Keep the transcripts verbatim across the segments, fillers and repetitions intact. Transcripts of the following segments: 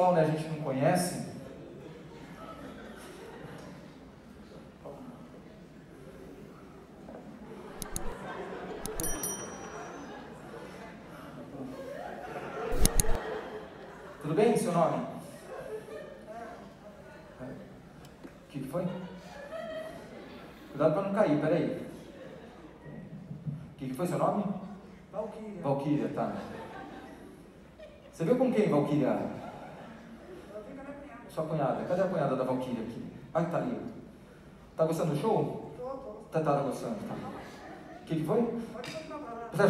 pessoal, né, a gente não conhece. Tudo bem, seu nome? O que foi? Cuidado para não cair, peraí. O que foi seu nome? Valquíria. Valquíria, tá. Você veio com quem, Valquíria? Sua cunhada. Cadê a cunhada da Valquíria aqui? Ah, tá ali. Tá gostando do show? Tô, tô. Tá, tá gostando, tá. O que, que foi? Pode continuar pra lá.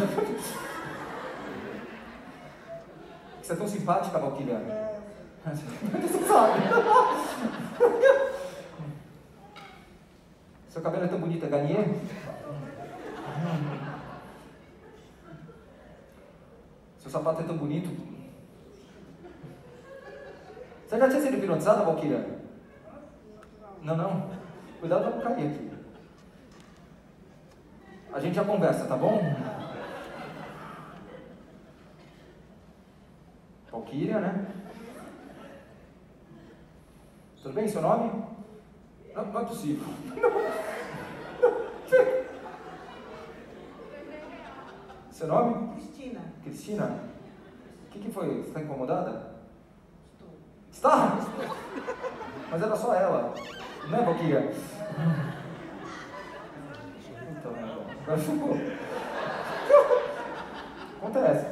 Você é tão simpática, Valquíria. É, Você sabe. Seu cabelo é tão bonito, é Garnier? Seu sapato é tão bonito. Você já tinha sido hipnotizada, Valquíria? Não, não. Cuidado para não cair aqui. A gente já conversa, tá bom? Valquíria, né? Tudo bem, seu nome? Não, não é possível. Seu nome? Cristina. Cristina? O que, que foi? Você está incomodada? Estou. Está? Mas era só ela. Não é, Valquíria? Então, agora ficou. Acontece.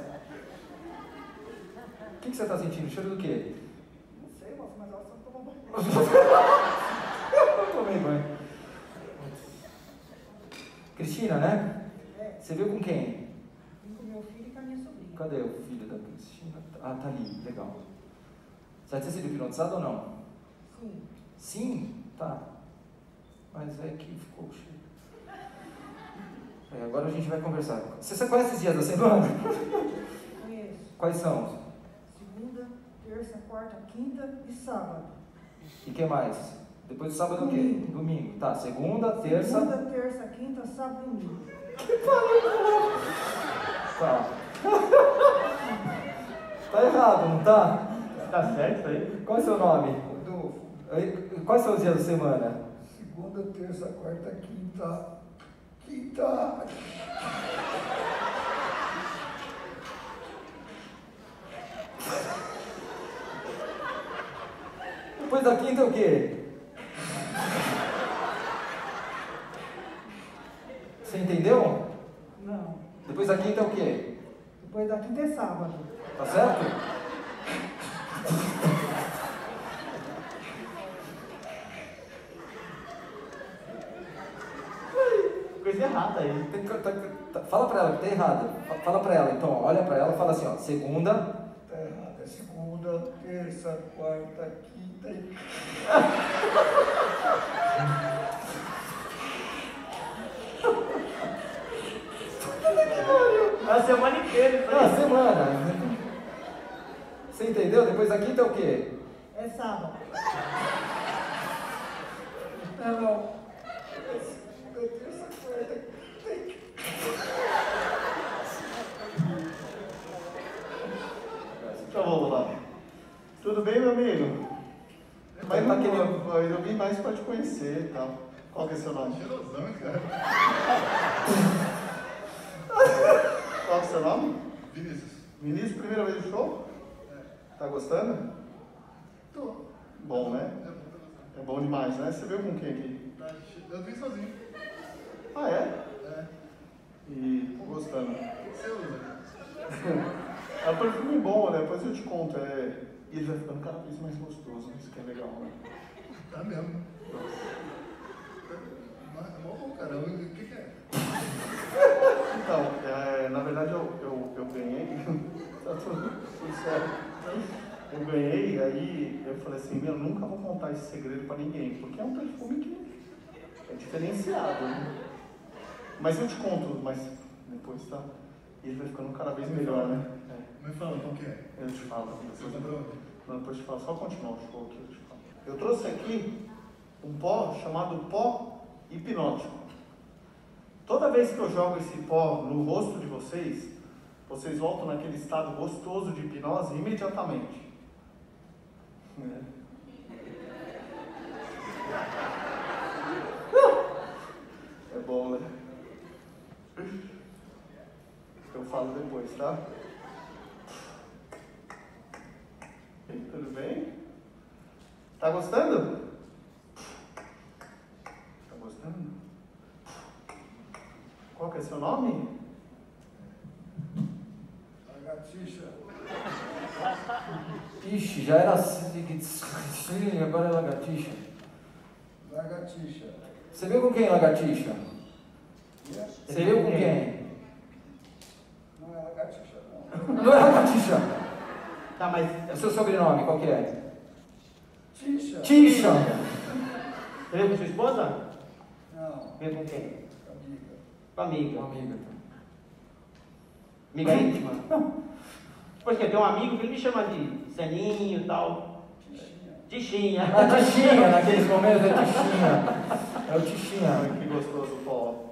O que, que você está sentindo? Cheiro do quê? Não sei, moça, mas ela só tomou banho. Eu tomei banho. Cristina, né? É, Você veio com quem? vim com meu filho e com a minha sobrinha. Cadê o filho da Cristina? Ah, tá ali, legal. Você já tinha sido hipnotizado ou não? Sim. Sim? Tá. Mas é que ficou cheio. É, agora a gente vai conversar. Você, você conhece os dias da semana? Conheço. Quais são? Segunda, terça, quarta, quinta e sábado. E o que mais? Depois do sábado o quê? Domingo. Domingo. Tá, segunda, terça... Segunda, terça, quinta, sábado e domingo. Tá. Tá errado, não tá? Tá certo isso aí? Qual é o seu nome? Rodolfo, Quais são os dias da semana? segunda, terça, quarta, quinta, quinta. Depois da quinta é o quê? Você entendeu? Não. Depois da quinta é o quê? Depois da quinta é sábado. Tá certo? Coisa errada aí. Tem que- tá- tá- Fala pra ela que tá errado. Fa- Fala pra ela, então, olha pra ela e fala assim, ó, segunda. Tá errado. É segunda, terça, quarta, quinta e. A semana inteira isso Ah, aí. semana. Você entendeu? Depois da quinta é o quê? É sábado. Não, não. É segunda, terça, quarta, quinta e. Então vamos lá. Tudo bem, meu amigo? Mas Tá não querendo- queria, eu vim mais pra te conhecer e tal. Qual que é seu nome? Cheirosão, cara. Qual que é seu nome? Vinícius. Vinícius, primeira vez no show? Tá gostando? Tô. Bom, né? É bom, tô gostando. É bom demais, né? Você veio com quem aqui? Tá, eu vim sozinho. Ah, é? É. E tô gostando. Você usa. É um perfume bom, né? Depois eu te conto. É... E ele vai ficando cada vez mais gostoso. Isso que é legal, né? Tá mesmo. Mas é mó bom, cara. O que que é? Então, é, na verdade eu, eu, eu ganhei, tá tudo, tudo certo. Eu ganhei, aí eu falei assim, meu, nunca vou contar esse segredo pra ninguém, porque é um perfume que é diferenciado, né? Mas eu te conto mais depois, tá? E ele vai ficando cada vez melhor, né? É, Me fala qual que é. eu te falo. Você Depois, comprou? não, depois eu te falo, só continuar o show aqui, eu te falo. Eu trouxe aqui um pó chamado pó hipnótico. Toda vez que eu jogo esse pó no rosto de vocês, vocês voltam naquele estado gostoso de hipnose imediatamente. É bom, né? Eu falo depois, tá? Tudo bem? Tá gostando? Tá gostando? Qual que é seu nome? Lagartixa. Ixi, já era assim, agora é lagartixa. Lagartixa. Você veio com quem, lagartixa? Você veio com quem? Não é lagartixa, não. Não é lagartixa. Tá, mas O seu sobrenome, qual que é? Tixa. Tixa. você veio com sua esposa? Não, Veio com quem? amiga. Com a amiga. Uma amiga. Amiga íntima? Porque tem um amigo que ele me chama de Seninho e tal. Tichinha. Tichinha. A Tichinha, naqueles momentos é Tichinha. É o Tichinha. Ai, que gostoso o pó.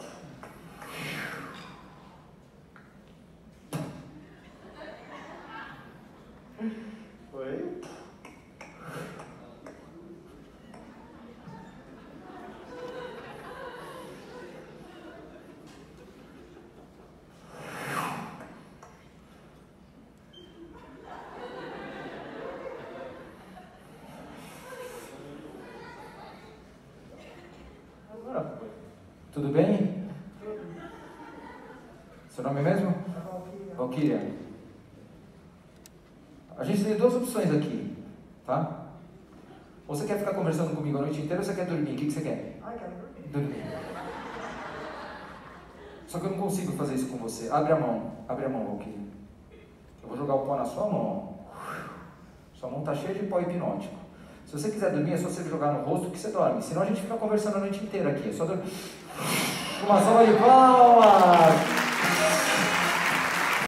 Oi? Agora foi. Tudo bem? Seu nome mesmo? A Valquíria. Valquíria. A gente tem duas opções aqui, tá? Ou você quer ficar conversando comigo a noite inteira ou você quer dormir? O que que você quer? Ai, quero dormir. Dormir. Só que eu não consigo fazer isso com você. Abre a mão. Abre a mão, Valquíria. Eu vou jogar o pó na sua mão. Sua mão tá cheia de pó hipnótico. Se você quiser dormir, é só você jogar no rosto que você dorme. Senão a gente fica conversando a noite inteira aqui. É só dormir. Uma salva de palmas!